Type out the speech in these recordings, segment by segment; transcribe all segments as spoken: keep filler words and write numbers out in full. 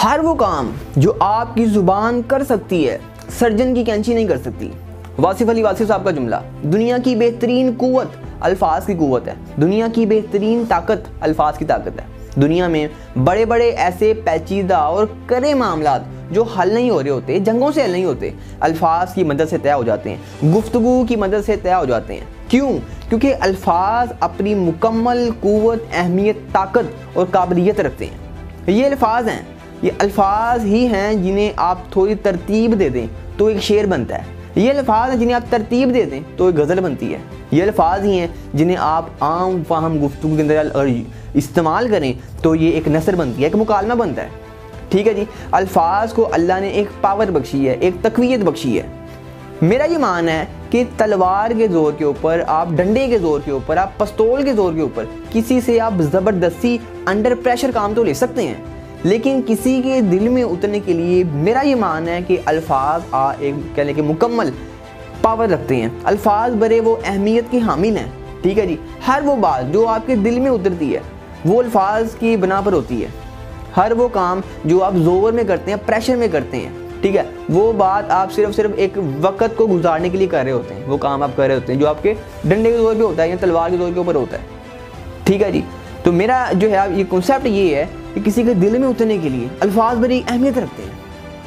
हर वो काम जो आपकी ज़ुबान कर सकती है, सर्जन की कैंची नहीं कर सकती। वासिफ अली वासिफ साहब का जुमला, दुनिया की बेहतरीन कुव्वत अल्फाज की कुव्वत है, दुनिया की बेहतरीन ताकत अल्फाज की ताकत है। दुनिया में बड़े बड़े ऐसे पेचीदा और कड़े मामलात जो हल नहीं हो रहे होते, जंगों से हल नहीं होते, अल्फाज की मदद से तय हो जाते हैं, गुफ्तगू की मदद से तय हो जाते हैं। क्यों? क्योंकि अल्फाज अपनी मुकम्मल कुव्वत, अहमियत, ताकत और काबिलियत रखते हैं। ये अल्फाज हैं, ये अल्फाज ही हैं जिन्हें आप थोड़ी तरतीब दे दें तो एक शेर बनता है। ये अल्फाज हैं जिन्हें आप तरतीब दे दें तो एक गज़ल बनती है। ये अल्फाज ही हैं जिन्हें आप आम फाहम गुफ्तगू के अंदर इस्तेमाल करें तो ये एक नसर बनती है, एक मुकालमा बनता है। ठीक है जी। अल्फाज को अल्लाह ने एक पावर बख्शी है, एक तकवीयत बख्शी है। मेरा ये मानना है कि तलवार के ज़ोर के ऊपर, आप डंडे के ज़ोर के ऊपर, आप पिस्तौल के ज़ोर के ऊपर किसी से आप ज़बरदस्ती अंडर प्रेशर काम तो ले सकते हैं, लेकिन किसी के दिल में उतरने के लिए मेरा ये मानना है कि अल्फाज आ एक कहने के मुकम्मल पावर रखते हैं। अल्फाज बड़े वो अहमियत की हामिल हैं। ठीक है जी। हर वो बात जो आपके दिल में उतरती है वो अल्फाज की बना पर होती है। हर वो काम जो आप ज़ोर में करते हैं, प्रेशर में करते हैं, ठीक है, वो बात आप सिर्फ सिर्फ एक वक़्त को गुजारने के लिए कर रहे होते हैं। वो काम आप कर रहे होते हैं जो आपके डंडे के ज़ोर पे होता है या तलवार के ज़ोर के ऊपर होता है। ठीक है जी। तो मेरा जो है ये कॉन्सेप्ट ये है कि किसी के दिल में उतरने के लिए अल्फाज बड़ी अहमियत रखते हैं।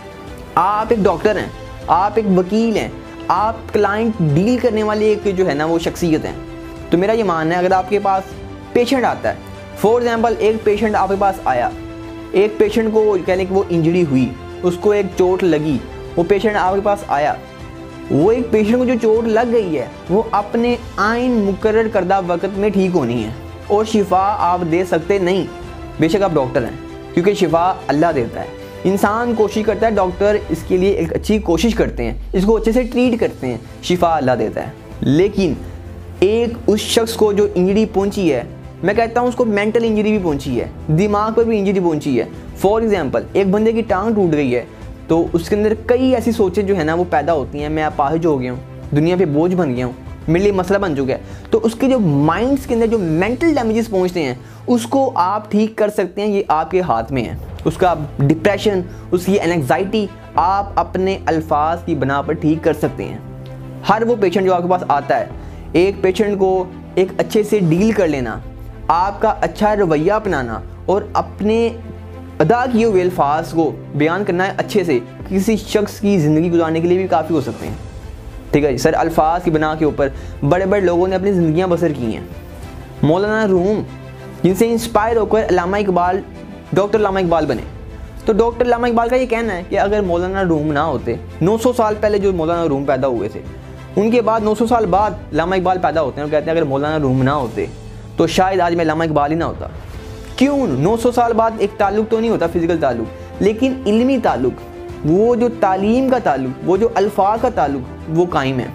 आप एक डॉक्टर हैं, आप एक वकील हैं, आप क्लाइंट डील करने वाले एक जो है ना वो शख्सियत हैं। तो मेरा ये मानना है अगर आपके पास पेशेंट आता है, फॉर एग्जांपल एक पेशेंट आपके पास आया, एक पेशेंट को कहने की वो इंजरी हुई, उसको एक चोट लगी, वो पेशेंट आपके पास आया, वो एक पेशेंट को जो चोट लग गई है वो अपने आइन मुकर्रर करदा वक़्त में ठीक होनी है और शिफा आप दे सकते नहीं, बेशक आप डॉक्टर हैं, क्योंकि शिफा अल्लाह देता है। इंसान कोशिश करता है, डॉक्टर इसके लिए एक अच्छी कोशिश करते हैं, इसको अच्छे से ट्रीट करते हैं, शिफा अल्लाह देता है। लेकिन एक उस शख्स को जो इंजरी पहुंची है, मैं कहता हूं उसको मेंटल इंजरी भी पहुंची है, दिमाग पर भी इंजरी पहुंची है। फॉर एग्जांपल एक बंदे की टांग टूट गई है तो उसके अंदर कई ऐसी सोचें जो है ना वो पैदा होती हैं, मैं अपाहिज हो गया हूँ, दुनिया पे बोझ बन गया हूँ, मेरे लिए मसला बन चुका है। तो उसके जो माइंड्स के अंदर जो मेंटल डैमेजेस पहुँचते हैं उसको आप ठीक कर सकते हैं, ये आपके हाथ में है। उसका डिप्रेशन, उसकी एंग्जाइटी आप अपने अल्फाज की बना पर ठीक कर सकते हैं। हर वो पेशेंट जो आपके पास आता है, एक पेशेंट को एक अच्छे से डील कर लेना, आपका अच्छा रवैया अपनाना और अपने अदा किए हुए अल्फाज को बयान करना है अच्छे से, किसी शख्स की ज़िंदगी गुजारने के लिए भी काफ़ी हो सकते हैं। ठीक है जी। सर अल्फाज की बना के ऊपर बड़े बड़े लोगों ने अपनी ज़िंदगियां बसर की हैं। मौलाना रूम जिनसे इंस्पायर होकर अल्लामा इकबाल, डॉक्टर अल्लामा इकबाल बने। तो डॉक्टर अल्लामा इकबाल का ये कहना है कि अगर मौलाना रूम ना होते, नौ सौ साल पहले जो मौलाना रूम पैदा हुए थे, उनके बाद नौ सौ साल बाद अल्लामा इकबाल पैदा होते हैं और कहते हैं अगर मौलाना रूम ना होते तो शायद आज मैं अल्लामा इकबाल ही ना होता। क्यों? नौ सौ साल बाद एक ताल्लुक तो नहीं होता फिज़िकल ताल्लुक, लेकिन इल्मी ताल्लुक, वो जो तालीम का ताल्लुक, वो जो अल्फाज का ताल्लुक, वो कायम है।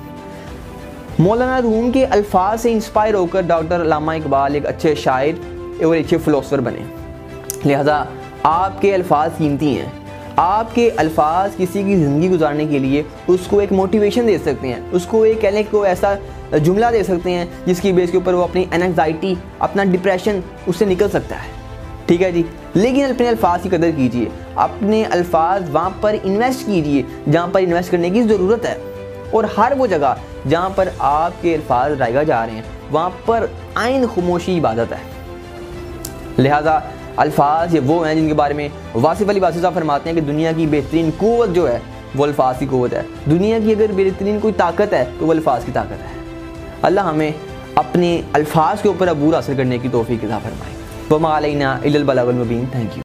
मौलाना रूम के अल्फाज से इंस्पायर होकर डॉक्टर अल्लामा इकबाल एक अच्छे शायर और अच्छे फ़िलोसोफर बने। लिहाजा आपके अल्फाज कीमती हैं। आपके अल्फाज किसी की ज़िंदगी गुजारने के लिए उसको एक मोटिवेशन दे सकते हैं, उसको एक कहने को ऐसा जुमला दे सकते हैं जिसकी बेस के ऊपर वो अपनी एंग्जाइटी, अपना डिप्रेशन उससे निकल सकता है। ठीक है जी। लेकिन अपने अल्फाज की कदर कीजिए, अपने अल्फाज वहाँ पर इन्वेस्ट कीजिए जहाँ पर इन्वेस्ट करने की ज़रूरत है, और हर वो जगह जहाँ पर आपके अल्फाज रायगा जा रहे हैं वहाँ पर आइन खामोशी इबादत है। लिहाजा अल्फाज ये वो हैं जिनके बारे में वासिफ अली वासिफ साहब फरमाते हैं कि दुनिया की बेहतरीन कुव्वत जो है वो अल्फाज की कुव्वत है। दुनिया की अगर बेहतरीन कोई ताकत है तो वो अल्फाज की ताकत है। अल्लाह हमें अपने अल्फाज के ऊपर अबूर हासिल करने की तौफीक अता फरमाए। वमा अलैना इल्लल बलागुल मुबीन। Thank you.